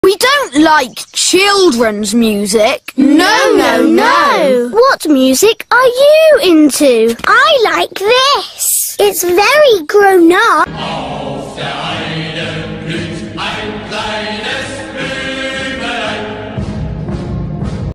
We don't like children's music. No. What music are you into? I like this. It's very grown up. Auf der einen Blüt ein kleiner